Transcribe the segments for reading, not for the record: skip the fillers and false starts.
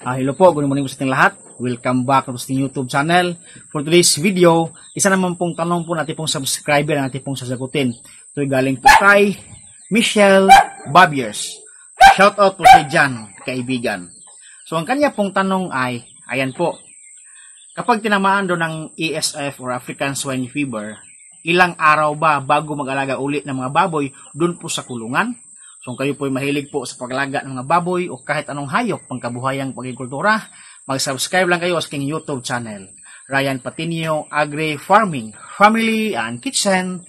Hello po, good morning po sa ating lahat. Welcome back to ating YouTube channel. For today's video, isa naman pong tanong po natin pong subscriber na natin pong sasagutin. Ito'y galing po kay Michelle Babiers. Shout out po sa dyan, kaibigan. So ang kanya pong tanong ay, ayan po, kapag tinamaan doon ng ASF or African Swine Fever, ilang araw ba bago mag-alaga ulit ng mga baboy doon po sa kulungan? So kung kayo po ay mahilig po sa paglaga ng mga baboy o kahit anong hayop pangkabuhayang pagkikultura, mag-subscribe lang kayo sa aking YouTube channel, Ryan Patinio Agri Farming, Family and Kitchen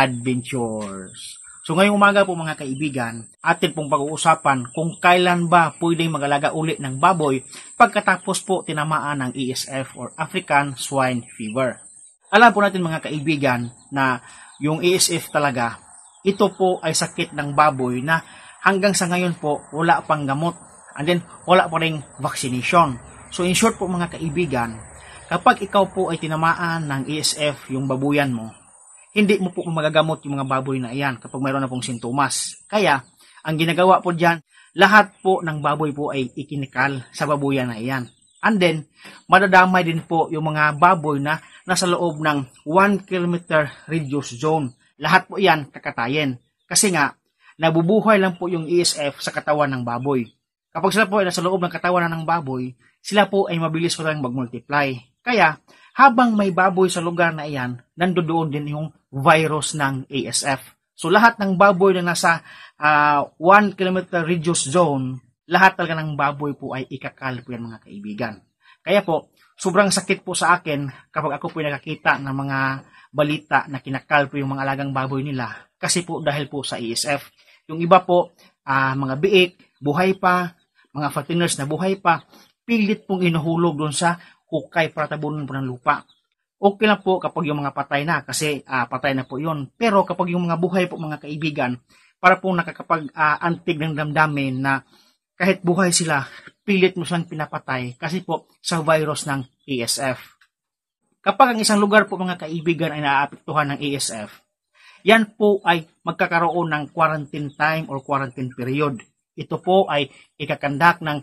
Adventures. So ngayong umaga po mga kaibigan, atin pong pag-uusapan kung kailan ba pwedeng mag-alaga ulit ng baboy pagkatapos po tinamaan ng ASF or African Swine Fever. Alam po natin mga kaibigan na yung ASF talaga, ito po ay sakit ng baboy na hanggang sa ngayon po wala pang gamot and then wala pa ring vaccination. So in short po mga kaibigan, kapag ikaw po ay tinamaan ng ASF yung babuyan mo, hindi mo po magagamot yung mga baboy na iyan kapag mayroon na pong sintomas. Kaya ang ginagawa po dyan, lahat po ng baboy po ay ikinikal sa babuyan na iyan. And then madadamay din po yung mga baboy na nasa loob ng 1 kilometer radius zone. Lahat po yan kakatayin. Kasi nga, nabubuhay lang po yung ASF sa katawan ng baboy. Kapag sila po ay nasa loob ng katawan ng baboy, sila po ay mabilis ko lang mag-multiply. Kaya, habang may baboy sa lugar na iyan, nandoon din yung virus ng ASF. So, lahat ng baboy na nasa 1 kilometer radius zone, lahat talaga ng baboy po ay ikakal po yan mga kaibigan. Kaya po, sobrang sakit po sa akin kapag ako po ay nakakita ng mga balita na kinakal po yung mga alagang baboy nila kasi po dahil po sa ASF. Yung iba po, mga biik, buhay pa, mga fatteners na buhay pa, pilit pong inuhulog doon sa hukay para tabunan po ng lupa. Okay lang po kapag yung mga patay na kasi patay na po yun. Pero kapag yung mga buhay po mga kaibigan, para po nakakapag-antig ng damdamin na kahit buhay sila, pilit mo silang pinapatay kasi po sa virus ng ASF. Kapag ang isang lugar po mga kaibigan ay naaapektuhan ng ASF, yan po ay magkakaroon ng quarantine time or quarantine period. Ito po ay ikakandak ng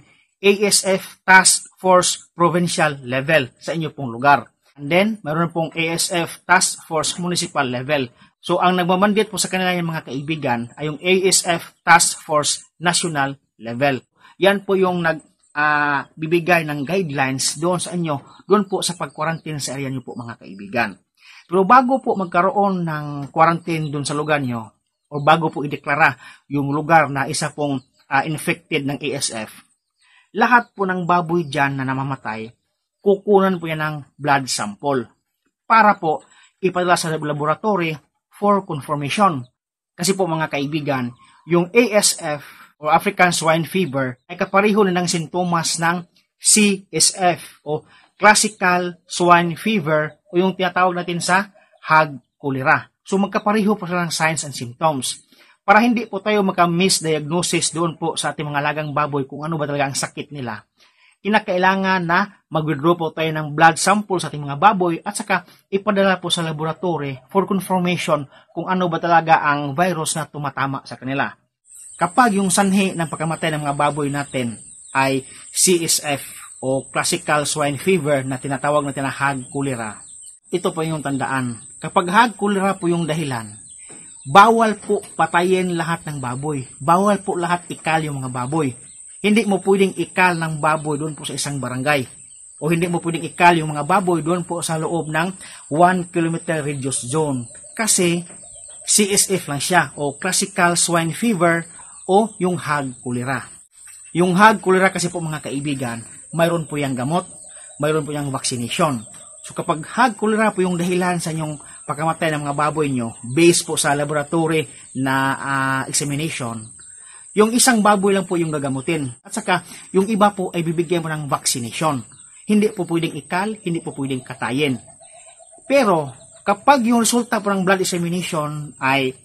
ASF Task Force Provincial level sa inyo pong lugar. And then, mayroon pong ASF Task Force Municipal level. So, ang nagmamandate po sa kanila yung mga kaibigan ay yung ASF Task Force National level. Yan po yung bibigay ng guidelines doon sa inyo, doon po sa pag-quarantine sa area nyo po mga kaibigan. Pero bago po magkaroon ng quarantine doon sa lugar nyo, o bago po ideklara yung lugar na isa pong infected ng ASF, lahat po ng baboy dyan na namamatay, kukunan po yan ng blood sample para po ipadala sa laboratory for confirmation. Kasi po mga kaibigan, yung ASF o African Swine Fever ay kapareho na ng sintomas ng CSF o Classical Swine Fever o yung tinatawag natin sa hog cholera. So magkapareho po sila ng signs and symptoms. Para hindi po tayo maka-misdiagnosis doon po sa ating mga alagang baboy kung ano ba talaga ang sakit nila, kinakailangan na mag-withdraw po tayo ng blood sample sa ating mga baboy at saka ipadala po sa laboratory for confirmation kung ano ba talaga ang virus na tumatama sa kanila. Kapag yung sanhi ng pagkamatay ng mga baboy natin ay CSF o Classical Swine Fever na tinatawag natin na hog cholera, ito po yung tandaan. Kapag hog cholera po yung dahilan, bawal po patayin lahat ng baboy. Bawal po lahat ikal yung mga baboy. Hindi mo pwedeng ikal ng baboy doon po sa isang barangay. O hindi mo pwedeng ikal yung mga baboy doon po sa loob ng 1 kilometer radius zone. Kasi CSF lang siya o Classical Swine Fever o yung hog cholera. Yung hog cholera kasi po mga kaibigan, mayroon po yung gamot, mayroon po yung vaccination. So kapag hog cholera po yung dahilan sa inyong pagkamatay ng mga baboy nyo, based po sa laboratory na examination, yung isang baboy lang po yung gagamutin. At saka yung iba po ay bibigyan mo ng vaccination. Hindi po pwedeng ikal, hindi po pwedeng katayin. Pero kapag yung resulta po ng blood examination ay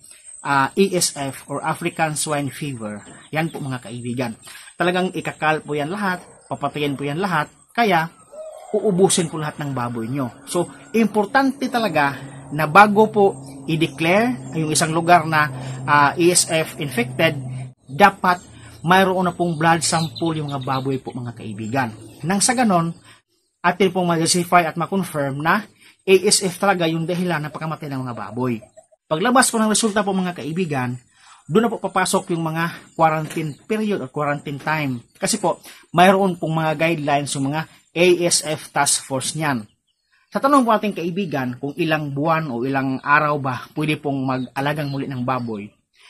ASF or African Swine Fever, yan po mga kaibigan. Talagang ikakal po yan lahat, papatayin po yan lahat, kaya uubusin po lahat ng baboy nyo. So, importante talaga na bago po i-declare yung isang lugar na ASF infected, dapat mayroon na pong blood sample yung mga baboy po mga kaibigan. Nang sa ganon, atin pong ma-justify at ma-confirm na ASF talaga yung dahilan ng pagkamatay ng mga baboy. Paglabas po ng resulta po mga kaibigan, doon na po papasok yung mga quarantine period or quarantine time. Kasi po, mayroon pong mga guidelines yung mga ASF task force niyan. Sa tanong po ating kaibigan kung ilang buwan o ilang araw ba pwede pong mag-alagang muli ng baboy,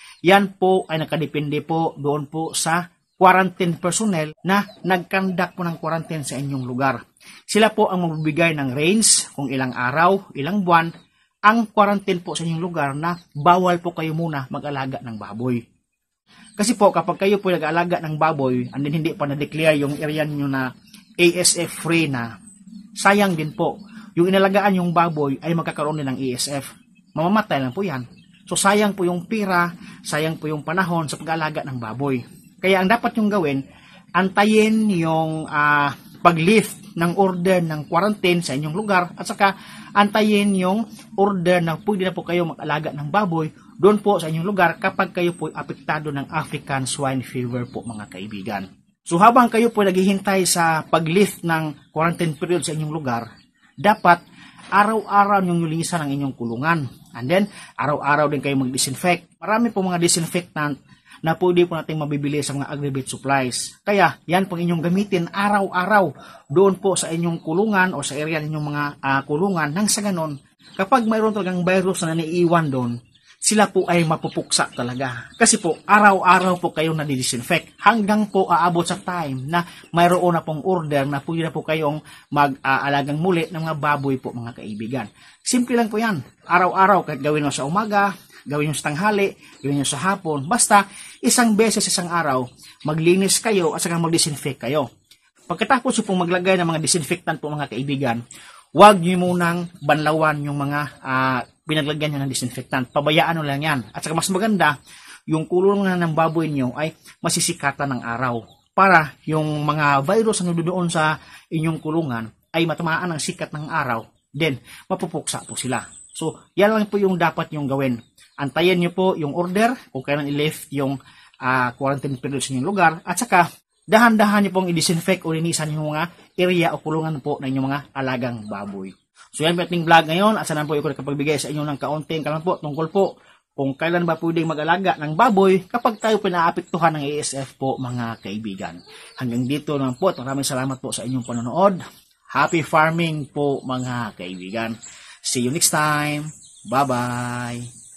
yan po ay nakadepende po doon po sa quarantine personnel na nagkandak po ng quarantine sa inyong lugar. Sila po ang magbibigay ng range kung ilang araw, ilang buwan, ang quarantine po sa inyong lugar na bawal po kayo muna mag-alaga ng baboy. Kasi po kapag kayo po nag-alaga ng baboy and then hindi pa na-declare yung area niyo na ASF free na, sayang din po. Yung inalagaan yung baboy ay magkakaroon din ng ASF. Mamamatay lang po yan. So sayang po yung pira, sayang po yung panahon sa pag-alaga ng baboy. Kaya ang dapat yung gawin, antayin yung pag-lift ng order ng quarantine sa inyong lugar at saka antayin yung order na pwede na po kayo mag-alaga ng baboy doon po sa inyong lugar kapag kayo po apektado ng African swine fever po mga kaibigan. So habang kayo po naghihintay sa pag-lift ng quarantine period sa inyong lugar, dapat araw-araw yung linisan ang inyong kulungan. And then, araw-araw din kayo mag-disinfect. Marami po mga disinfectant na pwede po natin mabibili sa mga agri-bait supplies. Kaya, yan po inyong gamitin araw-araw doon po sa inyong kulungan o sa area ninyong mga kulungan. Nang sa ganon, kapag mayroon talagang virus na naiiwan doon, sila po ay mapupuksa talaga. Kasi po, araw-araw po kayo nadidisinfect hanggang po aabot sa time na mayroon na pong order na pwede na po kayong mag-aalagang muli ng mga baboy po mga kaibigan. Simple lang po yan. Araw-araw, kahit gawin nyo sa umaga, gawin nyo sa tanghali, gawin nyo sa hapon. Basta, isang beses isang araw, maglinis kayo at saka mag-disinfect kayo. Pagkatapos nyo pong maglagay ng mga disinfectant po mga kaibigan, huwag nyo munang banlawan yung mga pinaglagyan nyo ng disinfectant. Pabayaan nyo lang yan. At saka mas maganda, yung kulungan ng baboy nyo ay masisikatan ng araw. Para yung mga virus na doon sa inyong kulungan ay matamaan ng sikat ng araw, then mapupuksa po sila. So, yan lang po yung dapat yung gawin. Antayin nyo po yung order kung kailan i-lift yung quarantine period sa inyong lugar. At saka, dahan-dahan nyo pong i-disinfect o linisan yung mga area o kulungan po ng inyong mga alagang baboy. So yan po ating vlog ngayon. At sana po ako nakapagbigay sa inyo ng kaunting kalan po tungkol po kung kailan ba pwedeng mag-alaga ng baboy kapag tayo pinaapektuhan ng ASF po mga kaibigan. Hanggang dito naman po at maraming salamat po sa inyong panonood. Happy farming po mga kaibigan. See you next time. Bye-bye.